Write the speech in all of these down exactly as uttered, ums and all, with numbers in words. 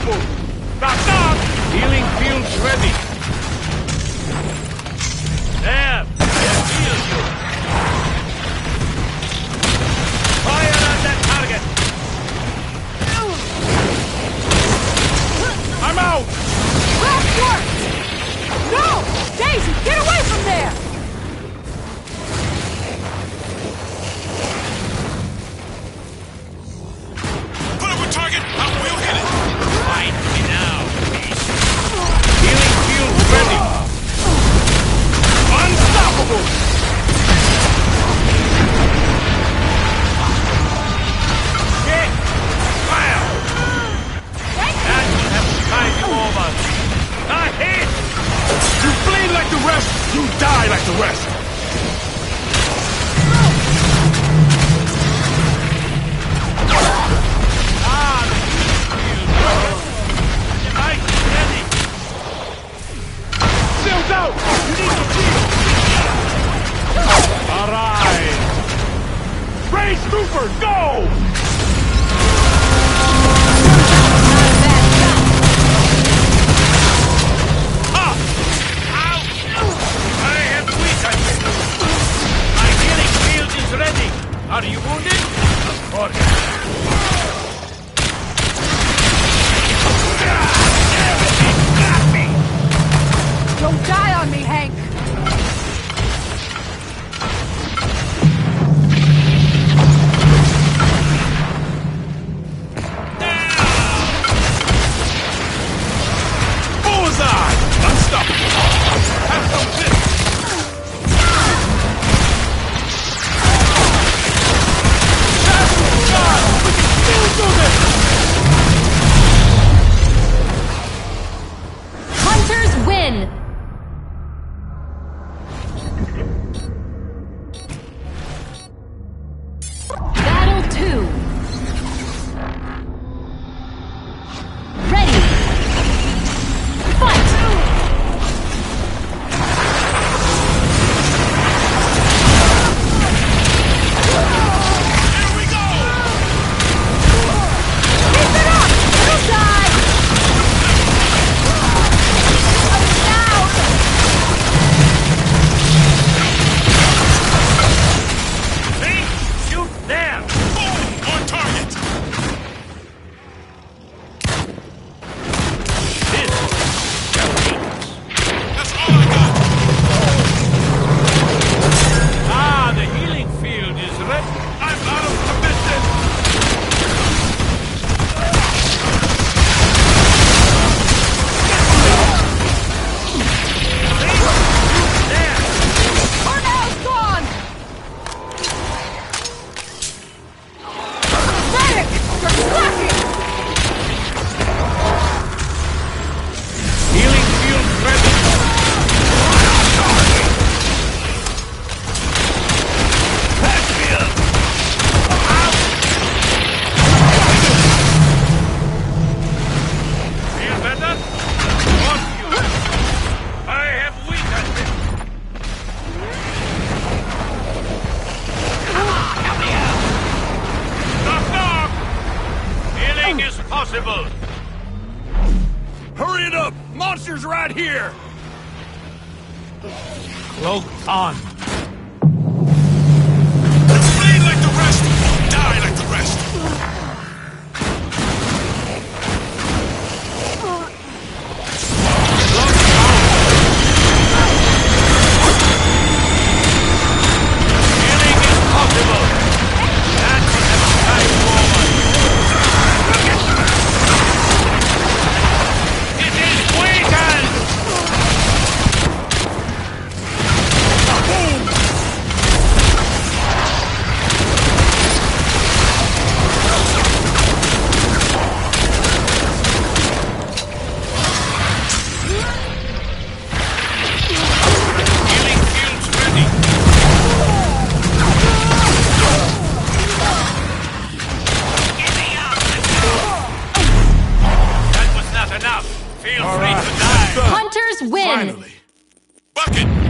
Unstoppable! Knock, knock! Healing fields ready. There! It heals you! Fire at that target! I'm out! Last work! No! Daisy, get away from there! Put up a target, I will hit it! Fight me now, beast. Healing fields ready. Unstoppable! Hit! Fire! That will have to tide you over. A hit! You bleed like the rest, you die like the rest! Ah, the healing field. Device is ready. Shields out! You need to shield! Alright. Raise Trooper, go! Ah! Ow! I have weakened. My healing field is ready. Are you wounded? Of course. Don't die on me, Hank! Bullseye! Unstoppable! Have some this! God! We can still do this! Hunters win! Battle two. Ready. Fight! Here we go! Keep it up! You'll die! Down! See? Shoot there. Boom! On target! This. That's all I got! Ah, the healing field is ready. I'm out of commission! There. Cornell's gone! Medic! You're slacking! Healing field ready. Patch me up. Feel better? Want you. I have weakened it. Knock, knock. Healing is possible. Hurry it up! Monster's right here! Cloak on. Bleed like the rest, die like the rest! Healing is possible. That will have a time forward. It is weakened. Boom! Healing fields ready. That was not enough. Feel All free right, to die. done. Hunters win! Finally! Bucket!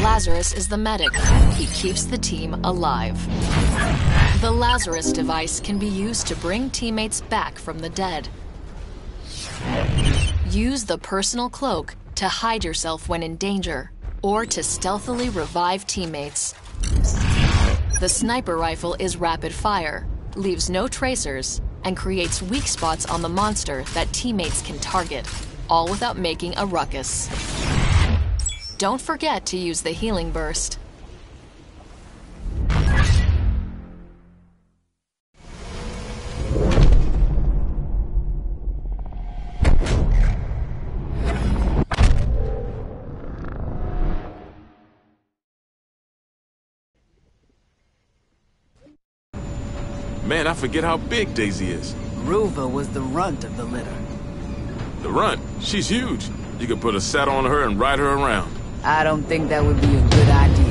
Lazarus is the medic. He keeps the team alive. The Lazarus device can be used to bring teammates back from the dead. Use the personal cloak to hide yourself when in danger, or to stealthily revive teammates. The sniper rifle is rapid fire, leaves no tracers, and creates weak spots on the monster that teammates can target, all without making a ruckus. Don't forget to use the healing burst. Man, I forget how big Daisy is. Ruva was the runt of the litter. The runt? She's huge. You could put a saddle on her and ride her around. I don't think that would be a good idea.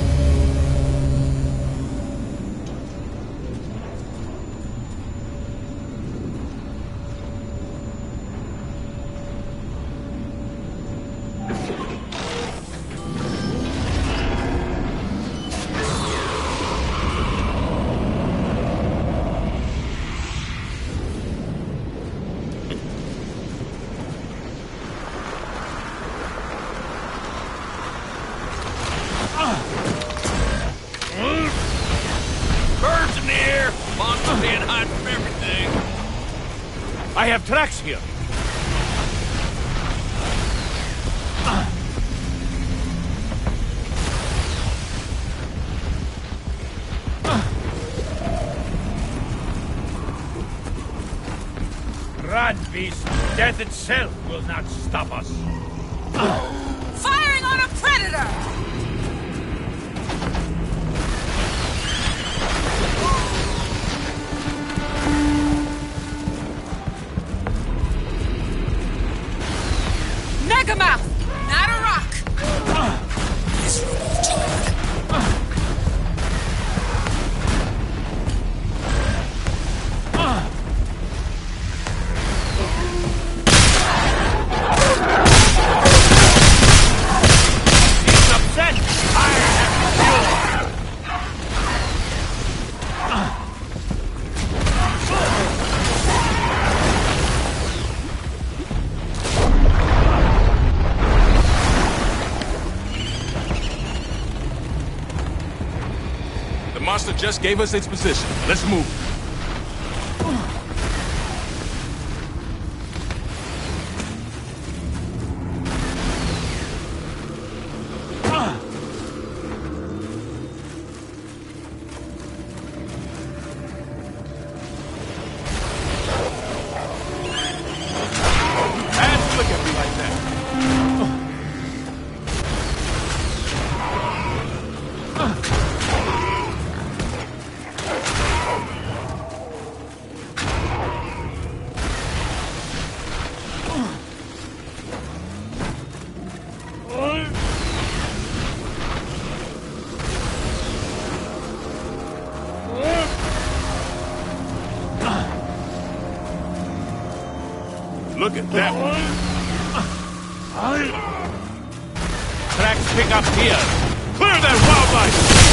Birds in the air! Monsters can't hide from everything! I have tracks here. Run, beast. Death itself will not stop us. Firing on a predator! Megamouth! Not a rock! Miserable child. He's upset! I have fuel! The monster just gave us its position. Let's move. And look at me like that. Look at that one. Tracks pick up here. Clear that wildlife!